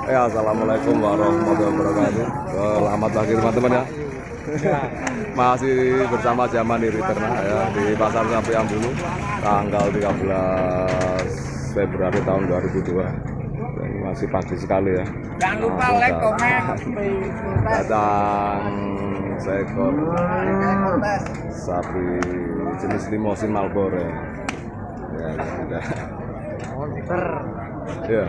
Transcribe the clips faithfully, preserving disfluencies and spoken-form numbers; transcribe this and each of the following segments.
Ya, assalamualaikum warahmatullahi wabarakatuh. Selamat pagi teman-teman ya. Masih bersama Zaman di Riterna ya di Pasar Sapi Ambulu tanggal tiga belas Februari tahun dua ribu dua. Ini masih pagi sekali ya. Jangan lupa like, komen. Datang seekor sapi jenis limosin Marlboro ya. Ya, ada. Ya.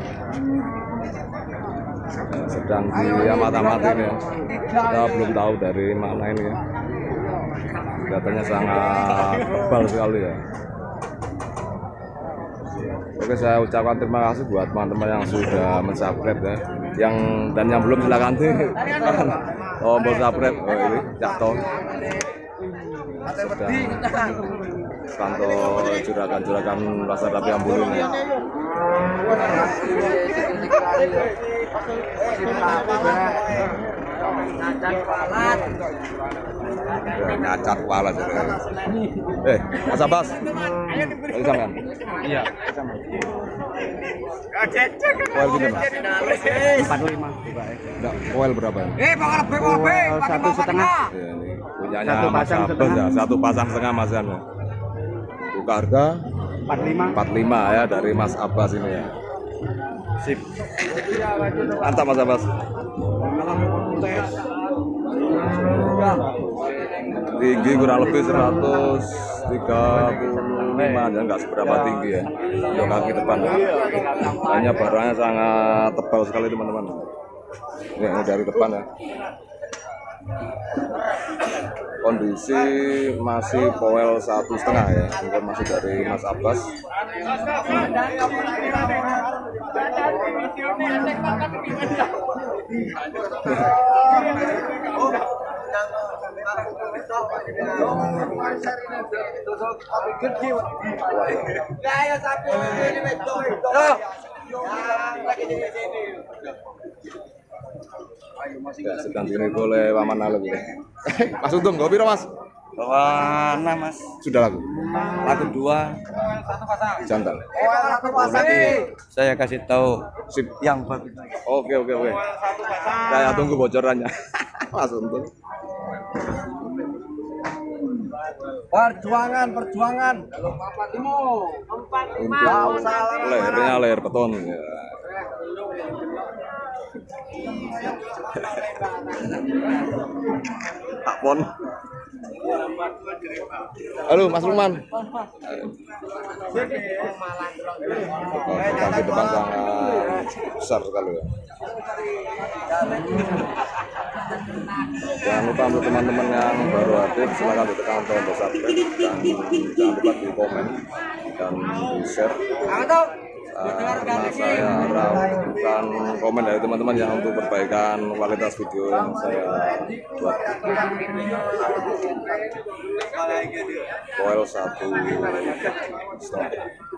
Sedang diamat-amatin ya. Kita belum tahu dari mana ini ya. Katanya sangat tebal sekali ya. Oke, saya ucapkan terima kasih buat teman-teman yang sudah mensubscribe ya. Yang dan yang belum silakan sih. Tombol subscribe. Oh ini jatuh. Sedang pantau juragan-juragan pasar Sapi Ambulu ini. Ngacat kualat. Eh, Mas Abbas. Lagi sampean? Iya, sama. Koel gini, Mas? empat puluh lima. Enggak, koel berapa? Eh, bakal lebih, bakal lebih. Satu setengah. Ya, ini punyanya Satu Mas pasang Abbas setengah. ya, satu pasang setengah Mas Yan ya. Buka harga empat puluh lima. empat puluh lima ya dari Mas Abbas ini ya. Sip. Mantap Mas Abbas. Tinggi kurang lebih seratus tiga puluh lima ya, nggak seberapa tinggi ya. Untuk kaki depan ya. Hanya barangnya sangat tebal sekali teman-teman. Ini ini dari depan ya. Kondisi masih poel satu setengah ya, informasi dari Mas Abbas. Ya, sedang dinego oleh Waman Alem ya. Mas Untung, gak piro Mas? Mana Mas? Sudah laku? Laku dua. Jantan. Nanti saya kasih tahu Sip. yang bagus. Oke oke oke. Saya tunggu bocorannya. Mas Untung. Perjuangan, perjuangan. Untuk lehernya leher beton ya. Pak Pon. Halo Mas Lukman. Kaki depan sangat besar sekali ya. Jangan lupa untuk teman-teman yang baru hadir silakan ditekan tombol subscribe dan jangan lupa di komen dan di share. Karena saya harapkan komen dari teman-teman yang untuk perbaikan kualitas video yang saya buat. Koel satu setengah.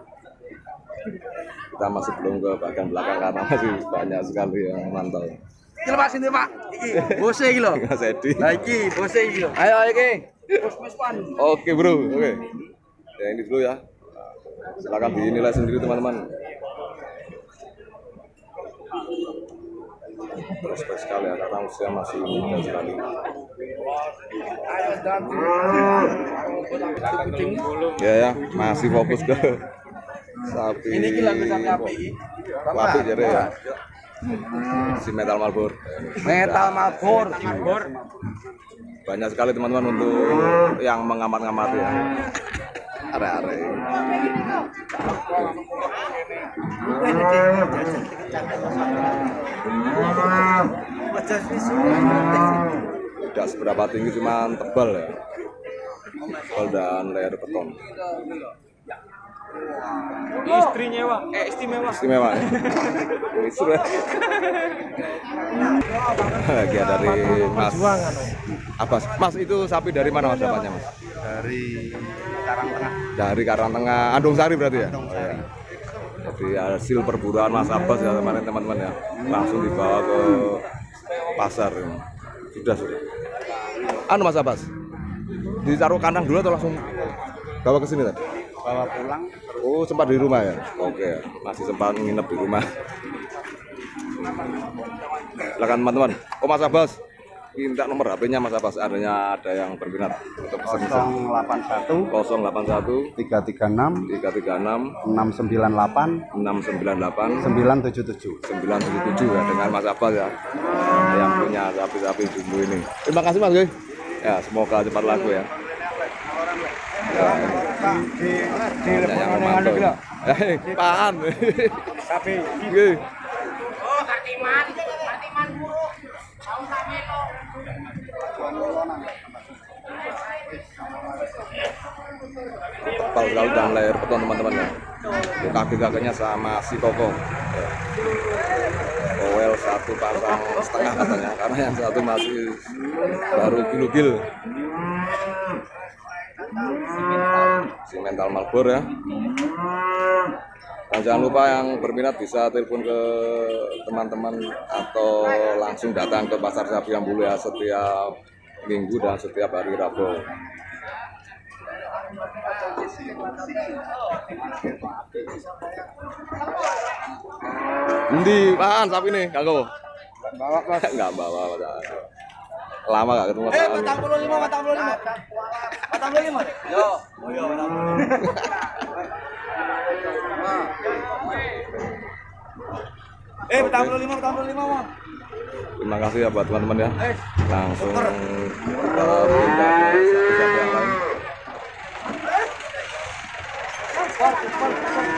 Kita masih belum ke bagian belakang karena masih banyak sekali yang mantau. Iki Pak sini Pak. Iki bose iki lho. Mas Edi. Lah iki bose iki lho. Ayo ayo iki. Oke bro, oke. Ya ini dulu ya. Silakan dinilai sendiri teman-teman. Prospek sekali ya karena usia masih muda sekali. Ya ya, masih fokus ke sapi. Ini iki lagu sapi api iki. Wapi jadi ya. Si metal Marlboro. Metal Marlboro. Banyak sekali teman-teman untuk yang mengamat-ngamati ya. Are-are. Tidak seberapa tinggi cuman tebal ya. Tebal dan leher beton. Istrinya Wak, eh istimewa. Istimewa. Istimewa. Lagi ada dari Mas Abbas. Mas itu sapi dari mana Mas dapatnya Mas? Dari Karangtengah. Dari Karangtengah, Andung Sari berarti ya? Oh, ya. Jadi hasil perburuan Mas Abbas ya kemarin teman-teman ya. Langsung dibawa ke pasar. Sudah sudah. Anu Mas Abbas, ditaruh kandang dulu atau langsung bawa ke sini tadi? Bawa pulang. Oh sempat di rumah ya? Oke, masih sempat nginep di rumah. Silakan teman-teman. Oh Mas Abbas, minta nomor H P-nya Mas Abbas, adanya ada yang berminat untuk pesen nol delapan satu nol delapan satu tiga tiga enam tiga tiga enam enam sembilan delapan enam sembilan delapan sembilan tujuh tujuh. sembilan tujuh tujuh ya, dengan Mas Abbas ya, yang punya sapi-sapi jumbo ini. Terima kasih Mas. Ya, semoga cepat laku ya. Ya, banyak yang memantau. Eh, paham. Sapi. Oke. Oh, Kartiman, Kartiman buruk. Tahu sampe lo. Tebal sekali dan leher beton teman-teman ya. Kaki-kakinya sama si Koko. Ya. Owel satu pasang setengah katanya, karena yang satu masih baru gil-gil. Si mental Malbor ya. Dan jangan lupa yang berminat bisa telepon ke teman-teman atau langsung datang ke Pasar Sapi Ambulu ya, setiap minggu dan setiap hari Rabu. Endi, pan sapi nih, kanggo? Bawa Mas. Enggak bawa, Mas. Lama gak ketemu Eh, Pak. batang puluh lima, batang puluh lima. Batang puluh lima. Yo. Oh, yo, batang puluh lima. Eh, batang puluh lima, batang puluh lima, Bang. Terima kasih ya buat teman-teman ya. Langsung kita pindah ke sapi-sapi yang lain.